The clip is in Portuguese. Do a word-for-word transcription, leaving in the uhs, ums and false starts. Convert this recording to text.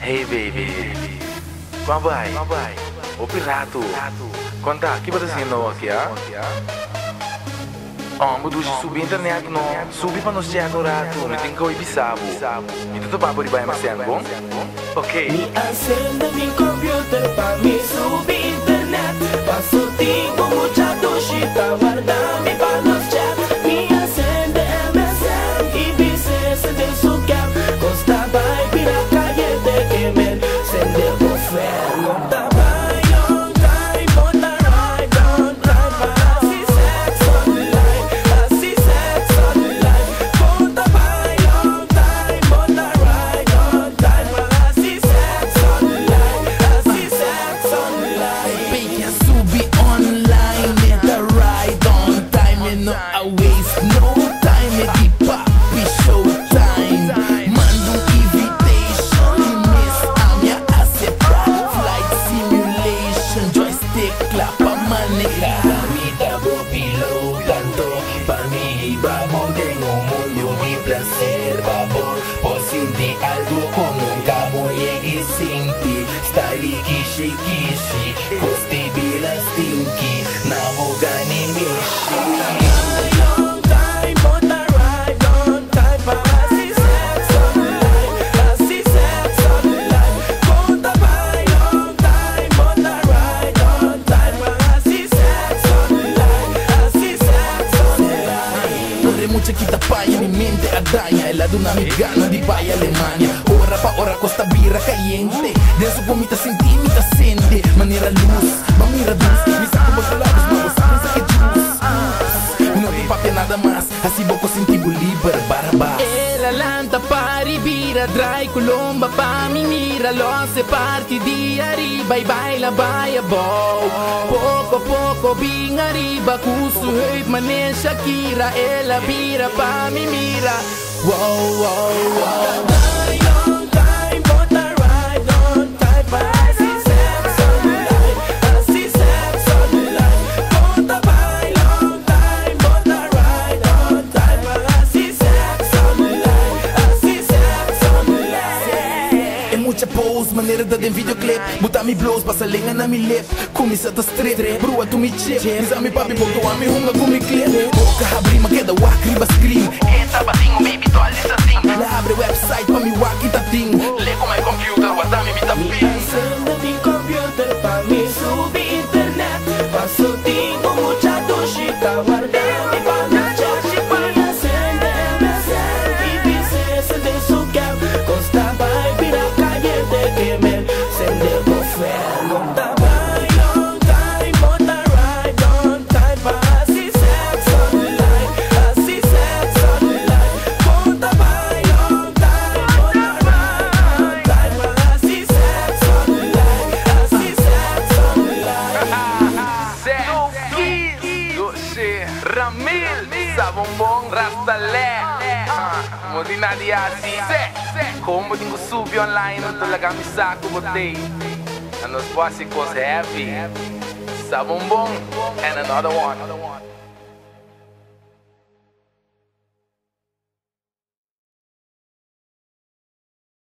Hey baby, como vai? O pirata, conta, o que você está fazendo aqui, ah? Oh, mas tu subir a internet, não? Subir para nós chegar agora, tu me tem que ouvir sabo. E tu vai por aí, mas é bom? Ok. Me acende mi computer para me subir internet. Passo tempo muchacho chita guardami para nos chat. Me acende M S N e bice se de su cap. Costa vai pira calle de que me sende por fé. Não tá vai on time, on the right on time. Así sex online, así sex online. Conta vai on time, on the right on time. Así sex online, así sex online. Baby, I subi online, at the right on time. And no, I waste no time, at the papi showtime. Mando invitation, miss, I'm your accepted. Flight simulation, joystick, clap a manica. Vida bobilo tanto, para mí vamos tengo un mundo de placer, babor. Por sentir algo como nunca voy a ir sin ti. Style kishi kishi, coste bila stinky, na boga ni mishi. On time, on the right on time, así sex online, así sex online. Conta vai on time, on the right on time, así sex online, así sex online. Ore mucha kita paya, mi mente adaña. El lado una migana di vaya Alemania. Ora pa ora costa birra caliente. De su comita senti, mi ta sente. Manera luz, ma mira luz. Mi saco por lados, ma você pensa que juice. Não tem papel nada mais, assim vou sentir liber barba. Ela lanta pari vira, dry colomba pa mi mira. Lo se parti di arriba e baila baia bow. Poco a poco bem arriba, cuso heut manen Shakira. Ela vira pa mi mira. Wow, wow, wow. On time, on the right on time, así sex online, así sex online. Conta vai on time, on the right on time, así sex online, así sex online. É muita pose, maneira de dar videoclip. Botar mi blows, passa lenha na mi lip. Começa a strip, brua tu mi chip. Diz a mi papi, botou a mi hunga com mi clip. Boca abrir, ma queda wak, riba scream. Esta batinho, baby, tu alisa ting. La abre website, pa mi wak e ta ting. Lê com my computer, guardami mi ta Me ping. acende mi computer para me subir internet. Passo tempo muchacho chita guardami para nos chat. Me acende M S N e bice se de su cap. Costa vai pira calle de que me sende por fé. Não tá vai on time, on the right on time. Así sex online, así sex online. Conta vai on time, on the right on time. Así sex online, así sex online. Doce, Ramil, sabon bom, Rasta Modina di assim, como tenho subir online, não tô lá me saco botei. And nos básicos heavy, sabon bom, and another one.